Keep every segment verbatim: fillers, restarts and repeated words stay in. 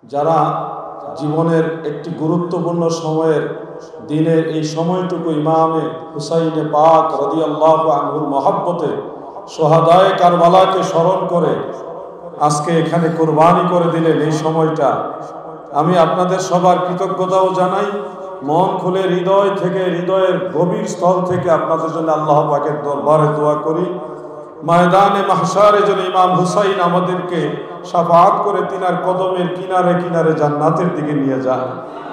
যারা জীবনের একটি গুরুত্বপূর্ণ সময়ের দিনের এই সময়টুকু ইমামে হুসাইনে পাক রাদিয়াল্লাহু আনহুর মহব্বতে সোহাদায়ে কারবালাকে স্মরণ করে আজকে এখানে কুরবানি করে দিলেন, এই সময়টা আমি আপনাদের সবার কৃতজ্ঞতাও জানাই। মন খুলে হৃদয় থেকে, হৃদয়ের গভীর স্থল থেকে আপনাদের জন্য আল্লাহ পাকের দরবারে দোয়া করি। ময়দানে মাহশারে যেন ইমাম হুসাইন আমাদেরকে শাফাআত করে তিনার কদমের কিনারে কিনারে জান্নাতের দিকে নিয়ে যায়।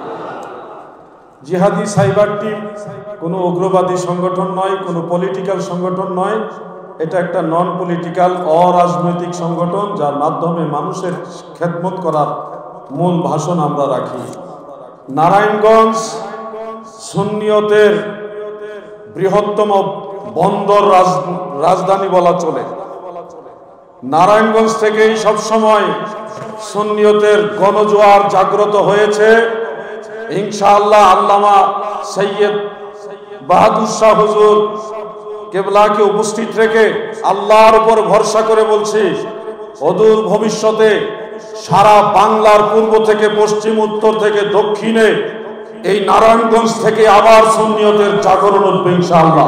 জিহাদি সাইবার টিম কোনো উগ্রবাদী সংগঠন নয়, কোনো পলিটিক্যাল সংগঠন নয়। এটা একটা নন পলিটিক্যাল অরাজনৈতিক সংগঠন, যার মাধ্যমে মানুষের খেদমত করার মূল ভাষণ আমরা রাখি। নারায়ণগঞ্জ সুন্নিয়তের বৃহত্তম বন্দর রাজধানী বলা চলে। নারায়ণগঞ্জ থেকেই সবসময় সুন্নিয়তের গণজোয়ার জাগ্রত হয়েছে। ইনশাআল্লাহ আল্লামা সৈয়দ বাহাদুর শাহ হুজুর কেবলাকে উপস্থিত রেখে আল্লাহর উপর ভরসা করে বলছি, অদূর ভবিষ্যতে সারা বাংলার পূর্ব থেকে পশ্চিম, উত্তর থেকে দক্ষিণে এই নারায়ণগঞ্জ থেকে আবার সুন্নিয়তের জাগরণ উঠবে ইনশাআল্লাহ।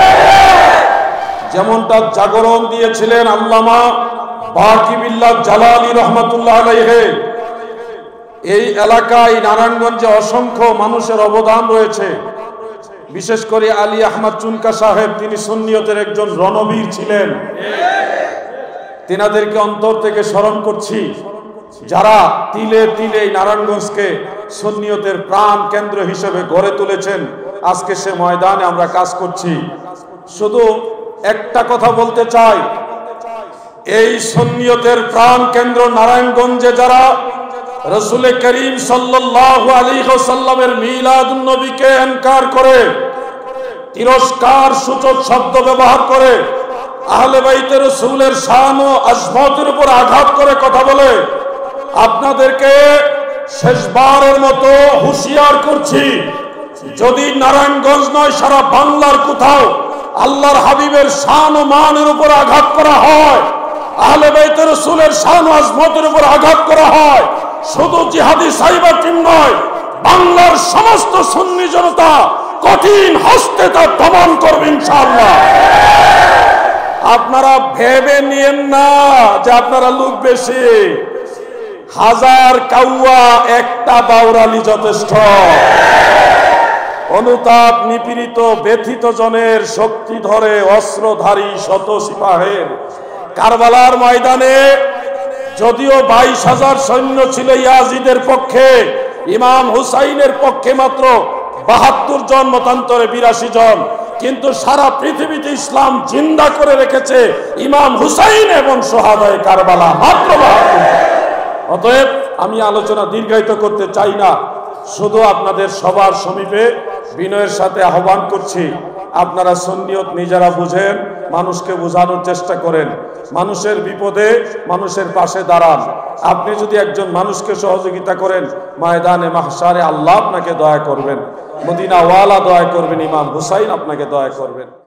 যেমনটা জাগরণ দিয়েছিলেন আল্লামা বাকিবিল্লাহ জালালী রহমাতুল্লাহ আলাইহি। এই এলাকায় নারায়ণগঞ্জে অসংখ্য মানুষের অবদান রয়েছে। বিশেষ করে আলী আহমদ চুনকা সাহেব, তিনি সুন্নিয়তের একজন রণবীর ছিলেন। তিনাদেরকে অন্তর থেকে স্মরণ করছি, যারা তিলে তিলে নারায়ণগঞ্জকে সুন্নিয়তের প্রাণ কেন্দ্র হিসেবে গড়ে তুলেছেন। আজকে সে ময়দানে আমরা কাজ করছি। শুধু একটা কথা বলতে চাই, এই সুন্নিয়তের প্রাণ কেন্দ্র নারায়ণগঞ্জে যারা রাসূল করিম সাল্লাল্লাহু আলাইহি ওয়াসাল্লামের মিলাদুন নবীকে ইনকার করে, তিরস্কার সূচক শব্দ ব্যবহার করে, আহলে বাইতে রাসূলের শান ও আজমতের উপর আঘাত করে কথা বলে, আপনাদেরকে শেষবারের মতো হুঁশিয়ার করছি, যদি নারায়ণগঞ্জ নয় সারা বাংলার কোথাও আল্লাহর হাবিবের শান ও মানের উপর আঘাত করা হয়, আহলে বাইতে রাসূলের শান ও আজমতের উপর আঘাত করা হয়, শুধু জিহাদি সাইবার টিম নয়, বাংলার সমস্ত সুন্নি জনতা কঠিন হস্তে তা দমন করবে ইনশাআল্লাহ। আপনারা ভেবে নিয়েন না যে আপনারা লোক বেশি, হাজার কাউয়া একটা বাউরালি যথেষ্ট। অনুতাপ নিপীড়িত ব্যথিত জনের শক্তি ধরে অস্ত্রধারী শত সিপাহের। কারবালার ময়দানে যদিও বাইশ হাজার সৈন্য ছিল ইয়াজিদের পক্ষে, ইমাম হুসাইনের পক্ষে মাত্র বাহাত্তর জন, মতান্তরে বিরাশি জন, কিন্তু সারা পৃথিবীতে ইসলাম জিন্দা করে রেখেছে ইমাম হুসাইন এবং সোহাদায়ে কারবালা মাত্র বাহাত্তর। অতএব আমি আলোচনা দীর্ঘায়িত করতে চাই না, শুধু আপনাদের সবার সমীপে বিনয়ের সাথে আহ্বান করছি, আপনারা সুন্নিয়ত নিজেরা বুঝেন, মানুষকে বোঝানোর চেষ্টা করেন, মানুষের বিপদে মানুষের পাশে দাঁড়ান। আপনি যদি একজন মানুষকে সহযোগিতা করেন, ময়দানে মাহশারে আল্লাহ আপনাকে দয়া করবেন, মদিনা ওয়ালা দয়া করবেন, ইমাম হুসাইন আপনাকে দয়া করবেন।